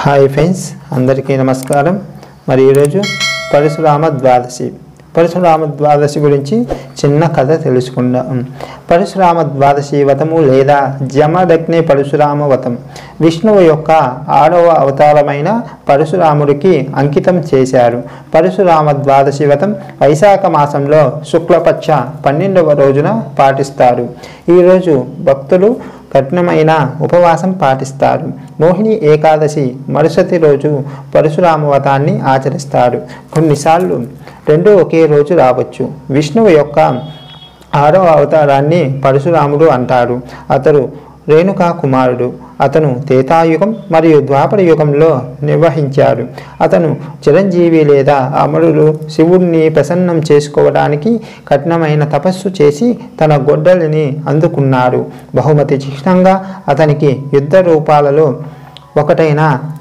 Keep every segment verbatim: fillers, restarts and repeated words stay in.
Hi friends, అందరికీ నమస్కారం. మరి ఈరోజు పరశురామ ద్వాదశి పరశురామ ద్వాదశి గురించి చిన్న కథ తెలుసుకుందాం. పరశురామ ద్వాదశి వ్రతము లేదా జమదగ్ని పరశురామ వ్రతం విష్ణువు యొక్క ఆరవ అవతారమైన పరశురాముడికి అంకితం చేశారు. పరశురామ ద్వాదశి వ్రతం వైశాఖ మాసంలో శుక్లపక్ష పన్నెండవ రోజున పాటిస్తారు. ఈరోజు భక్తులు కఠినమైన ఉపవాసం పాటిస్తారు. మోహిని ఏకాదశి మరుసటి రోజు పరశురామ వ్రతాన్ని ఆచరిస్తారు. కొన్నిసార్లు రెండు ఒకే రోజు రావచ్చు. విష్ణువు యొక్క ఆరవ అవతారాన్ని పరశురాముడు అంటారు. అతడు రేణుకా కుమారుడు. అతను త్రేతాయుగం మరియు ద్వాపర యుగంలో నిర్వహించాడు. అతను చిరంజీవి లేదా అమరుడు శివుడిని ప్రసన్నం చేసుకోవడానికి కఠినమైన తపస్సు చేసి తన గొడ్డలిని అందుకున్నాడు. బహుమతి చిహ్నంగా అతనికి యుద్ధ రూపాలలో ఒకటైన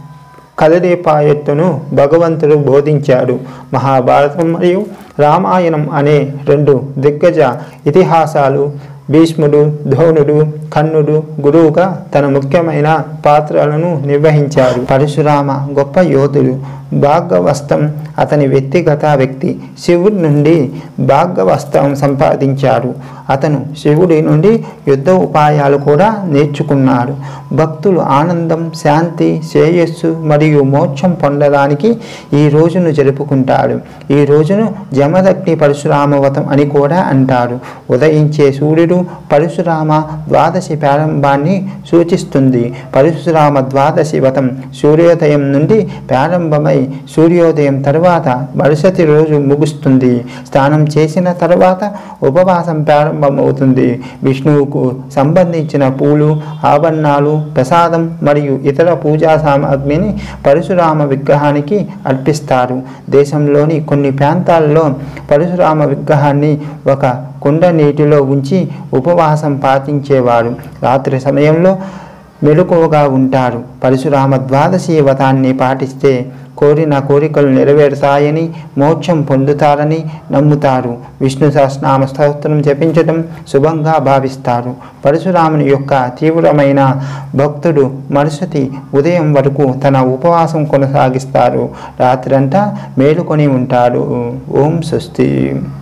కదలిపాయెత్తును భగవంతుడు బోధించాడు. మహాభారతం మరియు రామాయణం అనే రెండు దిగ్గజ ఇతిహాసాలు భీష్ముడు, ద్రోణుడు, కర్ణుడు గురువుగా తన ముఖ్యమైన పాత్రలను నిర్వహించారు. పరశురామ గొప్ప యోధుడు. భాగవస్తం అతని వ్యక్తిగత వ్యక్తి శివుడి నుండి భాగవస్తం సంపాదించాడు. అతను శివుడి నుండి యుద్ధ ఉపాయాలు కూడా నేర్చుకున్నాడు. భక్తులు ఆనందం, శాంతి, శ్రేయస్సు మరియు మోక్షం పొందడానికి ఈ రోజును జరుపుకుంటాడు. ఈ రోజును జమదగ్ని పరశురామ వ్రతం అని కూడా అంటారు. ఉదయించే సూర్యుడు పరశురామ ద్వాదశి ప్రారంభాన్ని సూచిస్తుంది. పరశురామ ద్వాదశి వ్రతం సూర్యోదయం నుండి ప్రారంభమై సూర్యోదయం తర్వాత మరుసటి రోజు ముగుస్తుంది. స్నానం చేసిన తర్వాత ఉపవాసం ప్రారంభమవుతుంది. విష్ణువుకు సంబంధించిన పూలు, ఆభరణాలు, ప్రసాదం మరియు ఇతర పూజా సామాగ్రిని పరశురామ విగ్రహానికి అర్పిస్తారు. దేశంలోని కొన్ని ప్రాంతాల్లో పరశురామ విగ్రహాన్ని ఒక కుండ నీటిలో ఉంచి ఉపవాసం పాటించేవారు. రాత్రి సమయంలో మెలకువగా ఉంటారు. పరశురామ ద్వాదశి వ్రతాన్ని పాటిస్తే కోరిన కోరికలు నెరవేరుతాయని, మోక్షం పొందుతారని నమ్ముతారు. విష్ణు సహస్రనామ స్తోత్రం జపించడం శుభంగా భావిస్తారు. పరశురాముని యొక్క తీవ్రమైన భక్తుడు మరుసటి ఉదయం వరకు తన ఉపవాసం కొనసాగిస్తారు. రాత్రంతా మేలుకొని ఉంటాడు. ఓం స్వస్తి.